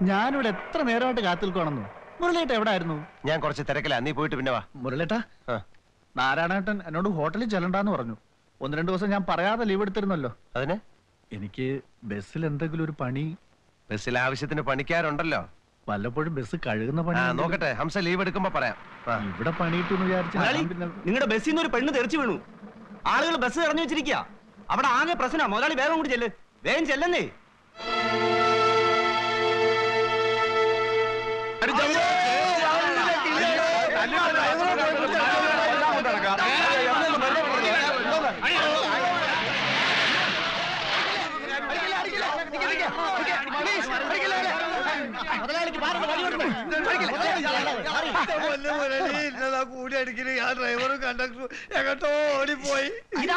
ഞാനിവിടെ എത്ര നേരമായിട്ട് കാത്തിൽക്കണമെന്നു. മുരളേട്ട എവിടെ ആയിരുന്നു? ഞാൻ കുറച്ച് തിരക്കില്ല, നീ പോയിട്ട് പിന്നെ വാ. മുരളേട്ട, നാരായണേട്ടൻ എന്നോട് ഹോട്ടലിൽ ചെല്ലണ്ടെന്ന് പറഞ്ഞു. 1-2 ദിവസം ഞാൻ പറയാതെ ലീവ് എടുത്തിരുന്നല്ലോ. അതിന് എനിക്ക് ബസ്സിൽ എന്തെങ്കിലും ഒരു പണി. ബസ്സിൽ ആവശ്യത്തിന് പണിക്കാരുണ്ടല്ലോ. വല്ലപ്പോഴും ബസ് കഴുകുന്ന പണി നോക്കട്ടെ, ഹംസ ലീവ് എടുക്കുമ്പോ പറയാം. ഇവിടെ പണിയിട്ടെന്ന് വിചാരിച്ചു. നിങ്ങളുടെ ബസ്സിൽ നിന്ന് ഒരു പെണ്ണ് തെറിച്ചു വീണു. ആളുകൾ ബസ് ഇറങ്ങി വെച്ചിരിക്കുക. അവിടെ ആകെ പ്രശ്നമാണ്. മുതലാളി വേഗം കൂടി ചെല്ല്, വേഗം ചെല്ലുന്നേ. കൂടി അടിക്കല് ആ ഡ്രൈവറും കണ്ടക്ടറും എങ്ങോട്ടോ ഓടിപ്പോയി.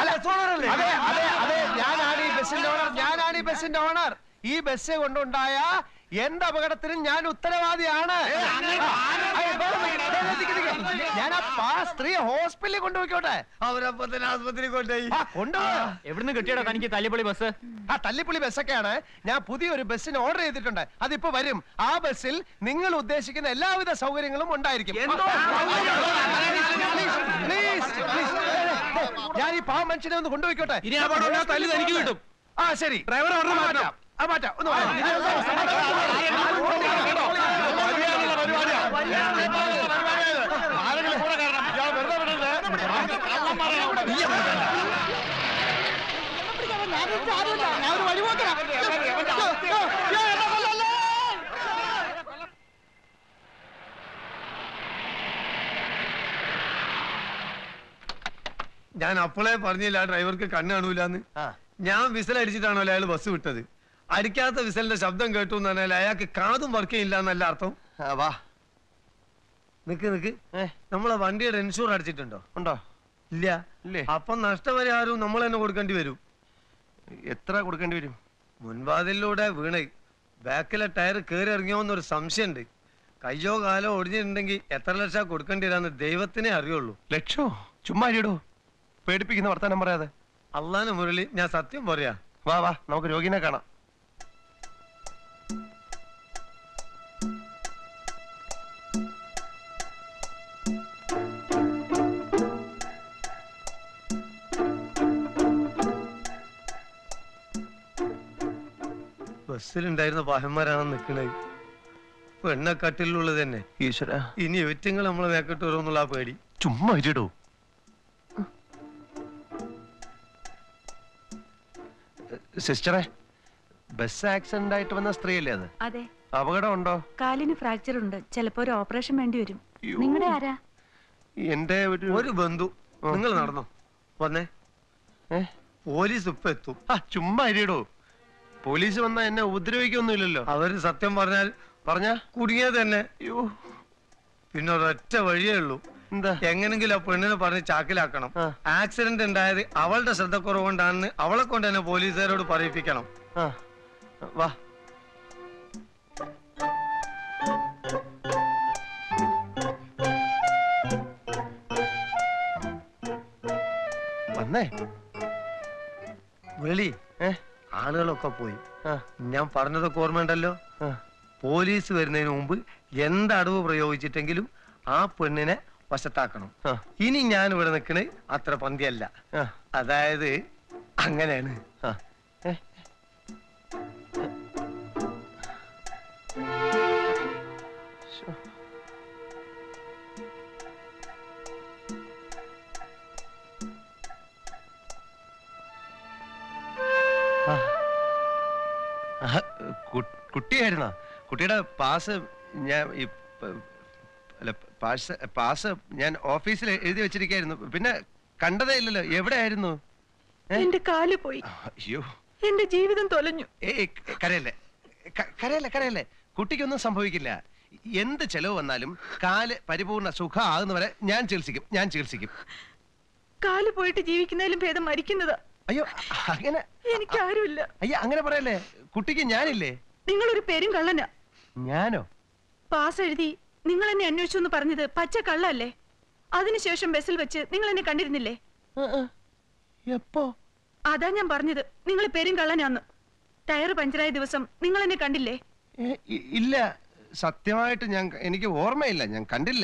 ഞാനാണ് ഈ ബസ്സിന്റെ ഓണർ. ഈ ബസ് കൊണ്ടുണ്ടായ എന്റെ അപകടത്തിനും ഞാൻ ഉത്തരവാദിയാണ്. ഞാൻ ആ സ്ത്രീയെ ഹോസ്പിറ്റലിൽ കൊണ്ടുപോയിക്കോട്ടെ. അവരപ്പോ തന്നെ ആസ്പത്രി കൊണ്ടുപോയി. എവിടുന്ന് കിട്ടിയടോ തനിക്ക് തല്ലിപ്പൊളി ബസ്? തല്ലിപ്പൊളി ബസ്സൊക്കെയാണ്. ഞാൻ പുതിയൊരു ബസ്സിന് ഓർഡർ ചെയ്തിട്ടുണ്ട്. അതിപ്പോ വരും. ആ ബസ്സിൽ നിങ്ങൾ ഉദ്ദേശിക്കുന്ന എല്ലാവിധ സൗകര്യങ്ങളും ഉണ്ടായിരിക്കും. ഞാൻ ഈ പാവ മനുഷ്യനെ ഒന്ന് കൊണ്ടുപോയിക്കോട്ടെ. തല്ലി തനിക്ക് കിട്ടും. ആ ശരി, ഡ്രൈവർ ഓർഡർ മാറ്റാം. മാറ്റാം. ഒന്ന് ഞാൻ അപ്പോളേ പറഞ്ഞില്ല ഡ്രൈവർക്ക് കണ്ണ് കാണൂലെന്ന്. ഞാൻ വിസൽ അടിച്ചിട്ടാണല്ലോ അയാൾ ബസ് വിട്ടത്. അടിക്കാത്ത വിസലിന്റെ ശബ്ദം കേട്ടു എന്ന് പറഞ്ഞാൽ അയാൾക്ക് കാതും വർക്ക് ചെയ്യില്ല എന്നല്ല അർത്ഥം. വാ, നിക്ക് നമ്മളെ വണ്ടിയുടെ ഇൻഷൂർ അടിച്ചിട്ടുണ്ടോ? ഉണ്ടോ? ഇല്ല. അപ്പൊ നഷ്ടപരിഹാരവും നമ്മൾ തന്നെ കൊടുക്കേണ്ടി വരും. എത്ര കൊടുക്കേണ്ടി വരും? മുൻവാതിലൂടെ വീണ് ബാക്കിലെ ടയർ കയറി ഇറങ്ങിയോന്നൊരു സംശയമുണ്ട്. കയ്യോ കാലോ ഒടിഞ്ഞിട്ടുണ്ടെങ്കിൽ എത്ര ലക്ഷം കൊടുക്കേണ്ടി വരാന്ന് ദൈവത്തിനെ അറിയുള്ളൂ. ലക്ഷോ? ചുമ്മാ ഇടൂ, പേടിപ്പിക്കുന്ന വർത്താനം പറയാതെ. അള്ളാനെ മുരളി, ഞാൻ സത്യം പറയാ. വാ വാ, നമുക്ക് രോഗിനെ കാണാം. ബസ്സിലുണ്ടായിരുന്ന പാഹന്മാരാണ് നിക്കണത്. പെണ്ണക്കട്ടിലുള്ളത് തന്നെ. ഈശ്വര, ഇനി ഒറ്റങ്ങൾ നമ്മളെ മേക്കിട്ട് വരുമെന്നുള്ള ആ പേടി. ചുമ്മാ ഇടൂ. സിസ്റ്ററെ, ബസ് ആക്സിഡന്റ് ആയിട്ട് വന്ന സ്ത്രീയല്ലേ അത്? അതെ. അപകടം ഉണ്ടോ? കാലിന് ഫ്രാക്ചർ ഉണ്ട്. ചിലപ്പോ ഒരു ഓപ്പറേഷൻ വേണ്ടി വരും. നിങ്ങളുടെ ആരാ? എന്റെ ഒരു ബന്ധു. നിങ്ങൾ നടന്നോ? വന്നേ. പോലീസ് ഇപ്പൊ എത്തും. ചുമ്മാ ഇരിടൂ. പോലീസ് വന്നാ എന്നെ ഉപദ്രവിക്കൊന്നുമില്ലല്ലോ. അവര് സത്യം പറഞ്ഞാ കുടുങ്ങിയത് തന്നെ. പിന്നെ ഒരൊറ്റ വഴിയേ ഉള്ളൂ. എന്താ? എങ്ങനെങ്കിലും ആ പെണ്ണിനെ പറഞ്ഞ് ചാക്കിലാക്കണം. ആക്സിഡന്റ് ഉണ്ടായത് അവളുടെ ശ്രദ്ധക്കുറവുകൊണ്ടാണെന്ന് അവളെ കൊണ്ട് തന്നെ പോലീസുകാരോട് പറയിപ്പിക്കണം. വാ. വന്നേ. വെളി ആളുകളൊക്കെ പോയി. ഞാൻ പറഞ്ഞതൊക്കെ ഓർമ്മയുണ്ടല്ലോ. പോലീസ് വരുന്നതിന് മുമ്പ് എന്തടവ് പ്രയോഗിച്ചിട്ടെങ്കിലും ആ പെണ്ണിനെ വശത്താക്കണം. ഇനി ഞാൻ ഇവിടെ നിൽക്കണേ അത്ര പന്തിയല്ല. അതായത് അങ്ങനെയാണ്. കുട്ടിയായിരുന്നോ? കുട്ടിയുടെ പാസ് ഞാൻ പാസ് ഞാൻ ഓഫീസിൽ എഴുതി വെച്ചിരിക്കായിരുന്നു. പിന്നെ കണ്ടതേ ഇല്ലല്ലോ. എവിടെയായിരുന്നു? എന്റെ കാല് പോയി. അയ്യോ, എന്റെ ജീവിതം തൊലഞ്ഞു. കരയല്ലേ, കരയല്ലേ, കരയല്ലേ. കുട്ടിക്കൊന്നും സംഭവിക്കില്ല. എന്ത് ചെലവ് വന്നാലും കാല് പരിപൂർണ സുഖം ആകുന്നവരെ ഞാൻ ചികിത്സിക്കും. കാല് പോയിട്ട് ജീവിക്കുന്നതിലും ഭേദം മരിക്കുന്നതാ. അയ്യോ, അങ്ങനെ എനിക്കാരുമില്ല. അയ്യോ, അങ്ങനെ പറയല്ലേ. കുട്ടിക്ക് ഞാനില്ലേ? നിങ്ങളൊരു പേരും കള്ളനാ. ഞാനോ? പാസ് എഴുതി നിങ്ങൾ എന്നെ അന്വേഷിച്ചു എന്ന് പറഞ്ഞത് പച്ച കള്ളല്ലേ? അതിനുശേഷം ബസ്സിൽ വെച്ച് നിങ്ങൾ എന്നെ കണ്ടിരുന്നില്ലേ? എപ്പോ? അതാ ഞാൻ പറഞ്ഞത് നിങ്ങൾ പേരും കള്ളനാന്ന്. ടയർ പഞ്ചറായ ദിവസം നിങ്ങൾ എന്നെ കണ്ടില്ലേ? ഇല്ല, സത്യമായിട്ട് എനിക്ക് ഓർമ്മയില്ല, ഞാൻ കണ്ടില്ല.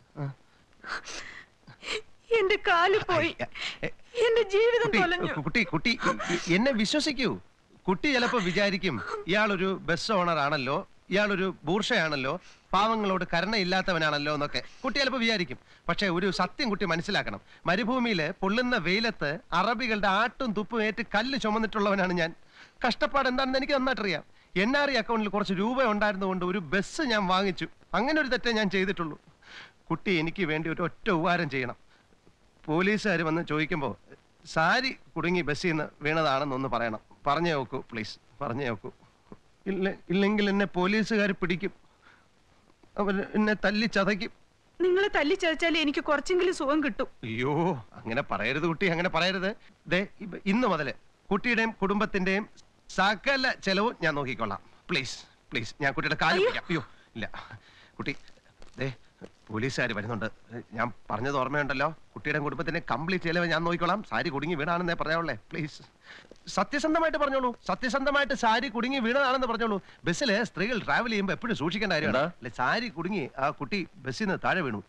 എന്റെ കാല് പോയി, എന്റെ ജീവിതം തൊലഞ്ഞു. കുട്ടി എന്നെ വിശ്വസിക്കൂ. കുട്ടി ചിലപ്പോ വിചാരിക്കും ഇയാളൊരു ബസ് ഓണർ ആണല്ലോ, ഇയാളൊരു ബൂർഷയാണല്ലോ, പാവങ്ങളോട് കരുണയില്ലാത്തവനാണല്ലോ എന്നൊക്കെ കുട്ടി ചിലപ്പോൾ വിചാരിക്കും. പക്ഷെ ഒരു സത്യം കുട്ടി മനസ്സിലാക്കണം. മരുഭൂമിയില് പൊള്ളുന്ന വെയിലത്ത് അറബികളുടെ ആട്ടും തുപ്പും ഏറ്റ് കല്ല് ചുമന്നിട്ടുള്ളവനാണ് ഞാൻ. കഷ്ടപ്പാട് എന്താണെന്ന് എനിക്ക് നന്നായിട്ടറിയാം. NRI അക്കൗണ്ടിൽ കുറച്ച് രൂപ ഉണ്ടായിരുന്നുകൊണ്ട് ഒരു ബസ് ഞാൻ വാങ്ങിച്ചു. അങ്ങനെ ഒരു തെറ്റേ ഞാൻ ചെയ്തിട്ടുള്ളൂ. കുട്ടി എനിക്ക് വേണ്ടി ഒരു ഒറ്റ ഉപകാരം ചെയ്യണം. പോലീസുകാർ വന്ന് ചോദിക്കുമ്പോൾ സാരി കുടുങ്ങി ബസ്സിൽ നിന്ന് വീണതാണെന്നൊന്ന് പറയണം. പറഞ്ഞു നോക്കൂ പ്ലീസ്, പറഞ്ഞു നോക്കൂ. ഇല്ലെങ്കിൽ എന്നെ പോലീസുകാർ പിടിക്കും, അവർ എന്നെ തല്ലി ചതയ്ക്കും. നിങ്ങളെ തല്ലി ചതച്ചാലേ എനിക്ക് കുറച്ചെങ്കിലും സുഖം കിട്ടും. അയ്യോ, അങ്ങനെ പറയരുത് കുട്ടി, അങ്ങനെ പറയരുത്. ഇന്ന് മുതല് കുട്ടിയുടെയും കുടുംബത്തിന്റെയും സകല ചെലവും ഞാൻ നോക്കിക്കൊള്ളാം. പ്ലീസ് പ്ലീസ്, ഞാൻ കുട്ടിയുടെ കാര്യം പിടിക്കാം. അയ്യോ ഇല്ല കുട്ടി, പോലീസുകാർ വരുന്നുണ്ട്. ഞാൻ പറഞ്ഞത് ഓർമ്മയുണ്ടല്ലോ, കുട്ടിയുടെ കുടുംബത്തിന്റെ കംപ്ലീറ്റ് ചെലവ് ഞാൻ നോക്കിക്കോളാം. സാരി കുടുങ്ങി വീണാണെന്നേ പറയാവുള്ളേ. പ്ലീസ് സത്യസന്ധമായിട്ട് പറഞ്ഞോളൂ, സത്യസന്ധമായിട്ട് സാരി കുടുങ്ങി വീണതാണെന്ന് പറഞ്ഞോളൂ. ബസ്സില് സ്ത്രീകൾ ട്രാവൽ ചെയ്യുമ്പോൾ എപ്പോഴും സൂക്ഷിക്കേണ്ട കാര്യമാണ്. അല്ലെ, സാരി കുടുങ്ങി ആ കുട്ടി ബസ്സിൽ നിന്ന് താഴെ വീണു.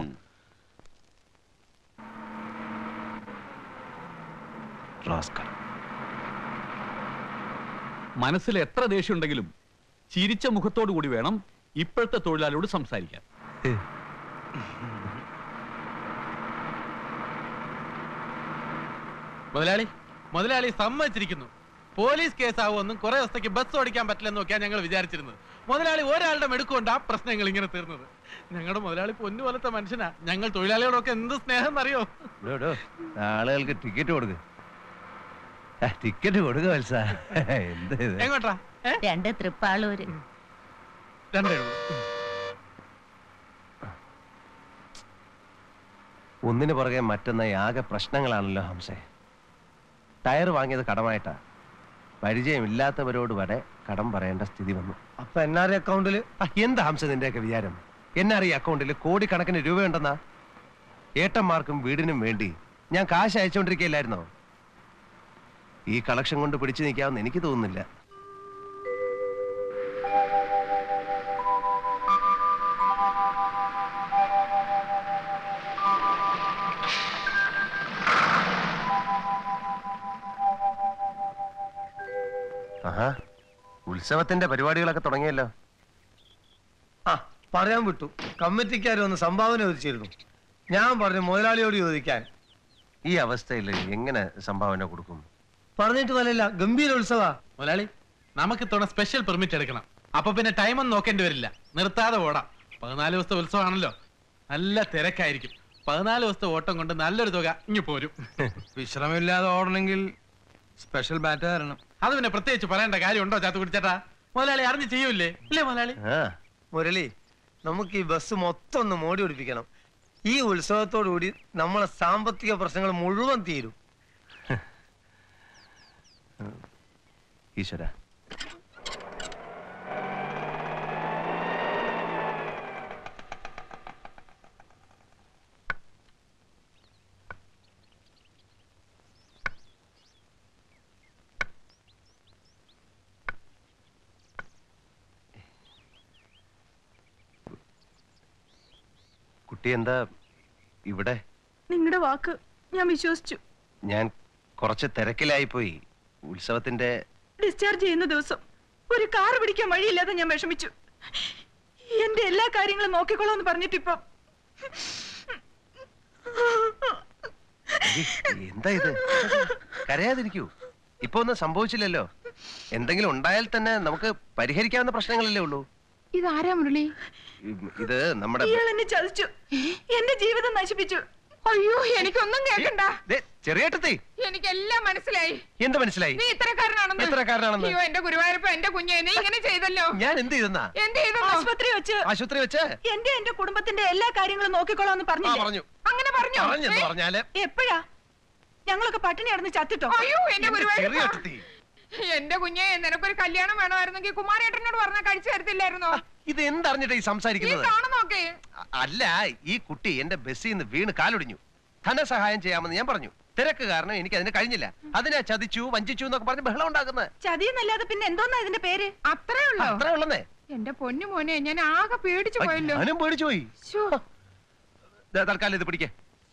മനസ്സിൽ എത്ര ദേഷ്യമുണ്ടെങ്കിലും ചിരിച്ച മുഖത്തോടു കൂടി വേണം ഇപ്പോഴത്തെ തൊഴിലാളിയോട് സംസാരിക്കാൻ. മുതലാളി സമ്മതിച്ചിരിക്കുന്നു. പോലീസ് കേസാവുമെന്നും കുറെ ദിവസത്തേക്ക് ബസ് ഓടിക്കാൻ പറ്റില്ലെന്നൊക്കെയാണ് ഞങ്ങൾ വിചാരിച്ചിരുന്നത്. മുതലാളി ഒരാളുടെ മെടുക്കൊണ്ട് ആ പ്രശ്നങ്ങൾ ഇങ്ങനെ തീർന്നത്. ഞങ്ങളുടെ മുതലാളി പൊന്നു പോലത്തെ മനുഷ്യനാ. ഞങ്ങൾ തൊഴിലാളികളൊക്കെ എന്ത് സ്നേഹം എന്നറിയോ. ആളുകൾക്ക് ടിക്കറ്റ് കൊടുക്കുക, ടിക്കറ്റ് കൊടുക്കുക വത്സ. എങ്ങോട്ടാ? 2 തൃപ്പാളൂര്. 2 ഒന്നിനു പുറകെ മറ്റൊന്നായി ആകെ പ്രശ്നങ്ങളാണല്ലോ ഹംസേ. ടയർ വാങ്ങിയത് കടമായിട്ടാ. പരിചയമില്ലാത്തവരോട് വരെ കടം പറയേണ്ട സ്ഥിതി വന്നു. അപ്പൊ NRI അക്കൗണ്ടില് എന്താ ഹംസ നിന്റെയൊക്കെ വിചാരം? NRI അക്കൗണ്ടിൽ കോടിക്കണക്കിന് രൂപയുണ്ടെന്നാ? ഏട്ടന്മാർക്കും വീടിനും വേണ്ടി ഞാൻ കാശ് അയച്ചുകൊണ്ടിരിക്കുകയില്ലായിരുന്നോ? ഈ കളക്ഷൻ കൊണ്ട് പിടിച്ചു നിൽക്കാമെന്ന് എനിക്ക് തോന്നുന്നില്ല. ആഹാ, ഉത്സവത്തിന്റെ പരിപാടികളൊക്കെ തുടങ്ങിയല്ലോ. ആ പറയാൻ വിട്ടു, കമ്മിറ്റിക്കാർ ഒന്ന് സംഭാവന ചോദിച്ചിരുന്നു. ഞാൻ പറഞ്ഞു മുതലാളിയോട് ചോദിക്കാൻ. ഈ അവസ്ഥയിൽ എങ്ങനെ സംഭാവന കൊടുക്കും? പറഞ്ഞിട്ട് വലല്ല, ഗംഭീര ഉത്സവ. മുതലാളി, നമുക്ക് ഇത്തവണ സ്പെഷ്യൽ പെർമിറ്റ് എടുക്കണം. അപ്പൊ പിന്നെ ടൈം ഒന്നും നോക്കേണ്ടി വരില്ല, നിർത്താതെ ഓടാം. 14 ദിവസത്തെ ഉത്സവമാണല്ലോ, നല്ല തിരക്കായിരിക്കും. 14 ദിവസത്തെ ഓട്ടം കൊണ്ട് നല്ലൊരു തുക ഇങ്ങ് പോരും. വിശ്രമമില്ലാതെ ഓടണമെങ്കിൽ സ്പെഷ്യൽ ബാറ്റ് തരണം. അത് പിന്നെ പ്രത്യേകിച്ച് പറയേണ്ട കാര്യമുണ്ടോ ചാത്തു കുടിച്ചേട്ടാ? മുതലാളി അറിഞ്ഞ് ചെയ്യൂലേ? ഇല്ലേ മുതലാളി? മുരളി, നമുക്ക് ഈ ബസ് മൊത്തം ഒന്ന് മോടി പിടിപ്പിക്കണം. ഈ ഉത്സവത്തോടുകൂടി നമ്മളെ സാമ്പത്തിക പ്രശ്നങ്ങൾ മുഴുവൻ തീരും. ഈശ്വര, കുട്ടി എന്താ ഇവിടെ? നിങ്ങളുടെ വാക്ക് ഞാൻ വിശ്വസിച്ചു. ഞാൻ കുറച്ച് തിരക്കിലായി പോയി. ഉത്സവത്തിന്റെ ഡിസ്ചാർജ് ചെയ്യുന്ന ദിവസം ഒരു കാർ പിടിക്കാൻ വഴിയില്ലാതെ ഞാൻ വിഷമിച്ചു. എന്റെ എല്ലാ കാര്യങ്ങളും നോക്കിക്കോളാന്ന് പറഞ്ഞിട്ടിപ്പോ എന്താ ഇത്? കരയാതിരിക്കൂ. ഇപ്പൊ ഒന്നും സംഭവിച്ചില്ലല്ലോ. എന്തെങ്കിലും ഉണ്ടായാൽ തന്നെ നമുക്ക് പരിഹരിക്കാവുന്ന പ്രശ്നങ്ങളല്ലേ ഉള്ളൂ. ഇതാരാ മുരളി? ഇത് നമ്മുടെ ഇയാൾ എന്നെ ചതിച്ചു, എന്റെ ജീവിതം നശിപ്പിച്ചു. അയ്യോ, എനിക്കൊന്നും കേൾക്കണ്ട. ചെറിയേട്ടത്തി, എനിക്കെല്ലാം മനസ്സിലായി. എന്ത് മനസ്സിലായി? നീ ഇത്രക്കാരനാണെന്ന്. അയ്യോ, എന്റെ ഗുരുവായൂരപ്പ, എന്റെ കുഞ്ഞെ, നീ ഇങ്ങനെ ചെയ്തല്ലോ. ഞാൻ എന്ത് ചെയ്തെന്നാ? ആശുപത്രി വെച്ച് എന്റെ കുടുംബത്തിന്റെ എല്ലാ കാര്യങ്ങളും നോക്കിക്കോളാന്ന് പറഞ്ഞു. അങ്ങനെ പറഞ്ഞോ? പറഞ്ഞാല് എപ്പോഴാ? ഞങ്ങളൊക്കെ പട്ടിണി കിടന്ന് ചത്തിട്ടോ? അയ്യോ, എന്റെ ഗുരുവായൂരപ്പ, ചെറിയേട്ടത്തി, എന്റെ കുഞ്ഞെ, നിനക്കൊരു കല്യാണം വേണമായിരുന്നെങ്കിൽ കുമാരേട്ടനോട് പറഞ്ഞാൽ കഴിച്ചു തരത്തില്ലായിരുന്നോ? ഇത് എന്തറിഞ്ഞിട്ടാ ഈ സംസാരിക്കുന്നത്? കാണുന്നോക്കെ. അല്ല, ഈ കുട്ടി എന്റെ ബസ്സിൽ നിന്ന് വീണ് കാലൊടിഞ്ഞു. ധനസഹായം ചെയ്യാമെന്ന് ഞാൻ പറഞ്ഞു. തിരക്ക് കാരണം എനിക്ക് അതിന് കഴിഞ്ഞില്ല. അതിനെ ചതിച്ചു, വഞ്ചിച്ചു എന്നൊക്കെ പറഞ്ഞ് ബഹളം ഉണ്ടാക്കുന്നത്. ചതിയെന്നല്ലാതെ പിന്നെ എന്തോന്നാ ഇതിന്റെ പേര്? അത്രേ ഉള്ളൂ. അത്രേ ഉള്ളന്നേ. എന്റെ പൊന്നു മോനെ ഞാൻ ആകെ പേടിച്ചു പോയല്ലോ. ഞാനും പേടിച്ചു പോയി. ശ്ശോ. തൽക്കാലം ഇത് പിടിക്കേ.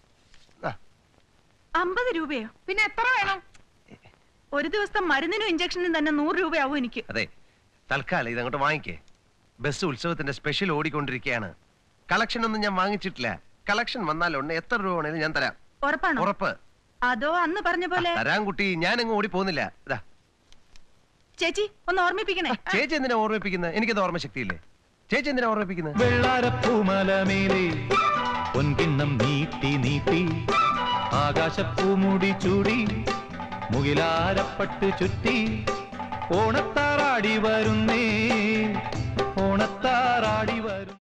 50 രൂപയോ? പിന്നെ എത്ര വേണം? ഒരു ദിവസത്തെ മരുന്നിനും ഇഞ്ചക്ഷനും തന്നെ 100 രൂപയാവും എനിക്ക്. അതെ, തൽക്കാലം ഇതങ്ങോട്ട് വാങ്ങിക്കേ. ബസ് ഉത്സവത്തിന്റെ സ്പെഷ്യൽ ഓടിക്കൊണ്ടിരിക്കുകയാണ്. കളക്ഷൻ ഒന്നും ഞാൻ വാങ്ങിച്ചിട്ടില്ല. കളക്ഷൻ വന്നാലുണ്ട് എത്ര രൂപ വേണേലും ഞാൻ തരാം. ഉറപ്പാണോ? ഉറപ്പ്. അതോ അന്ന് പറഞ്ഞ പോലെ? തരാൻ കുട്ടി, ഞാൻ അങ്ങ് ഓടി പോകുന്നില്ല. ഇതാ ചേച്ചി ഒന്ന് ഓർമ്മിപ്പിക്കണേ. ചേച്ചി എന്തിനാ ഓർമ്മിപ്പിക്കുന്നത്? എനിക്കത് ഓർമ്മശക്തിയില്ലേ? ചേച്ചി എന്തിനാ ഓർമ്മിപ്പിക്കുന്നത്? വെള്ളാരപ്പൂമലമേലെ പൊൻകിണ്ണം നീട്ടി നീട്ടി ആകാശപ്പൂമുടി ചൂടി മുകിലാരപ്പട്ട് ചുറ്റി ഓണത്താറാടി വരുന്നേ, ഓണത്താറാടി വരും.